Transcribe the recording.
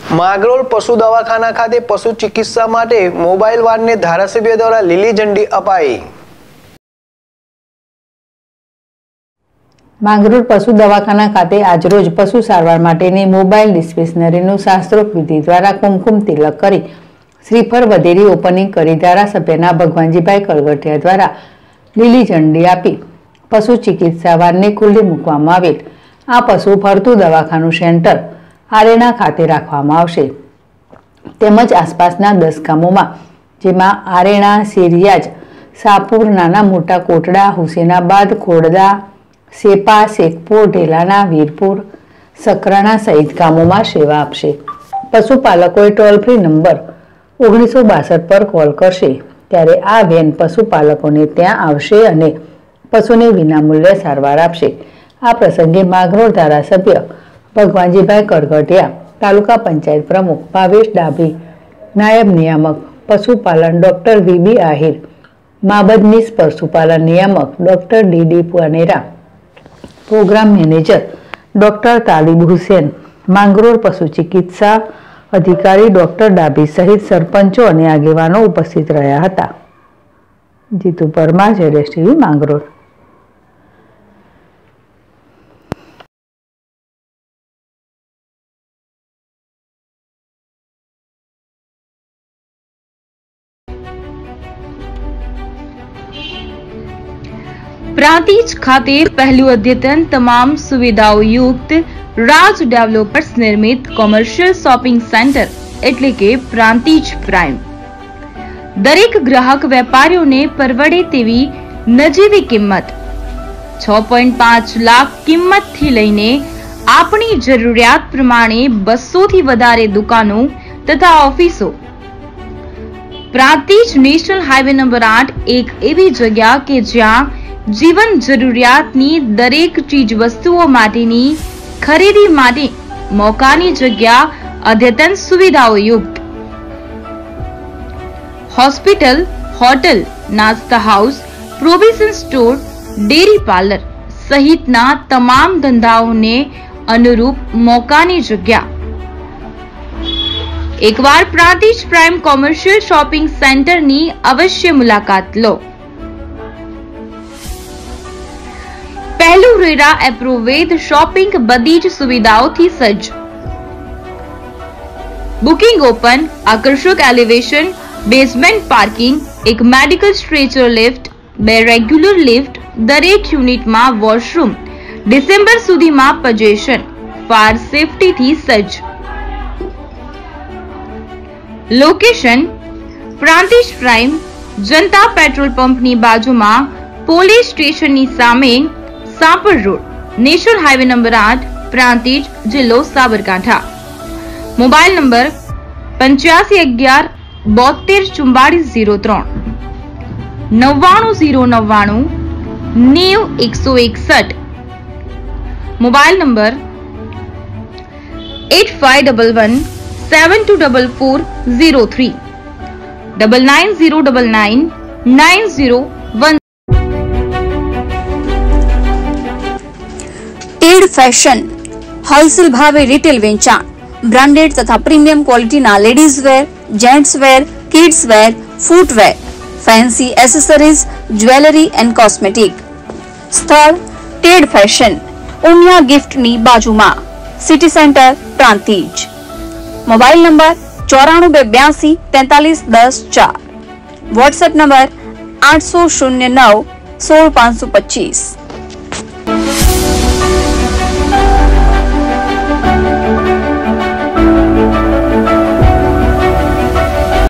માંગરોળ પશુ દવાખાના ખાતે પશુ ચિકિત્સા માટે મોબાઈલ વાનને ધારાસભ્ય દ્વારા લીલી ઝંડી અપાઈ। માંગરોળ પશુ દવાખાના ખાતે આજરોજ પશુ સારવાર માટેની મોબાઈલ ડિસ્પેન્સરીનું શાસ્ત્રોક્ત વિધિ દ્વારા કુમકુમ તિલક કરી શ્રીફળ વધેરી ઓપનિંગ કરી ધારાસભ્યના ભગવાનજીભાઈ કળગઠિયા દ્વારા લીલી ઝંડી આપી પશુ ચિકિત્સા વાનને ખુલ્લી મૂકવામાં આવેલ। આ પશુ ફરતું દવાખાનું સેન્ટર આરેણા ખાતે રાખવામાં આવશે તેમજ આસપાસના 10 ગામોમાં જેમાં આરેણા, શેરિયાજ, સાપુર, નાના મોટા કોટડા, હુસેનાબાદ, ખોડદા, સેપા, શેખપુર, ઢેલાના, વીરપુર, સકરાણા સહિત ગામોમાં સેવા આપશે। પશુપાલકોએ ટોલ ફ્રી નંબર 1962 પર કોલ કરશે ત્યારે આ વેન પશુપાલકોને ત્યાં આવશે અને પશુને વિનામૂલ્યે સારવાર આપશે। આ પ્રસંગે માંગરોળ ધારાસભ્ય ભગવાનજીભાઈ કળગઠિયા, તાલુકા પંચાયત પ્રમુખ ભાવેશ ડાભી, નાયબ નિયામક પશુપાલન ડોક્ટર વીબી આહિર, માબદનીશ પશુપાલન નિયામક doctor DD Panera, programme manager doctor Talib Hussain, Mangrol પશુ ચિકિત્સા અધિકારી ડોક્ટર ડાભી સહિત સરપંચો અને આગેવાનો ઉપસ્થિત રહ્યા હતા। જીતુ પરમાર, જેડેશ ટીવી, માંગરોળ। प्रांतिज खाते पहलू अद्यतन तमाम सुविधाओं युक्त राज डेवलपर्स निर्मित कॉमर्शियल शॉपिंग सेंटर एटले के प्रांतिज प्राइम दरेक ग्राहक वेपारीओने परवड़े तेवी नजीवी किंमत 6.5 लाख किंमत थी लईने आपणी जरूरियात प्रमाणे 200 थी वधारे दुकानों तथा ऑफिसों। प्रांतिज नेशनल हाईवे नंबर 8 एक एवी जगह के ज्यां जीवन जरूरियातनी दरेक चीज वस्तुओं माटेनी खरीदी माटे मोकानी जग्या अद्यतन सुविधाओं युक्त हॉस्पिटल, होटल, नास्ता house, provision store, dairy parlour सहितना तमाम धंधाओने अनुरूप मोकानी जग्या। एक बार Prantij prime commercial shopping centre नी अवश्य मुलाकात लो। पहलू रेरा एप्रोवेद शॉपिंग बदी ज सुविधाओं थी सज्ज। बुकिंग ओपन, आकर्षक एलिवेशन, बेसमेंट पार्किंग, एक medical stretcher lift, 2 regular lift, दरेक यूनिट में वॉशरूम, डिसेम्बर सुधी में पजेशन, फायर सेफ्टी थी सज्ज। Location Prantij prime Janata petrol pump नी बाजू में पोलीस स्टेशन नी सामे Sapar road, national highway number 8, Prantij, जिल्लो Sabarkantha. Mobile number 8511 72 44 03 99099 90161। Mobile number 8511 7244 03 99099 901। Ted fashion wholesale भावे रिटेल वेचाण ब्रांडेड तथा प्रीमियम क्वॉलिटी ना ladies wear, gents wear, kids wear, footwear, fancy accessories, jewellery and cosmetic. स्थल टेड फैशन, उमिया गिफ्ट नी बाजूमा, city centre, Prantij. Mobile number 9482 43 10 4। WhatsApp number 809 16 525।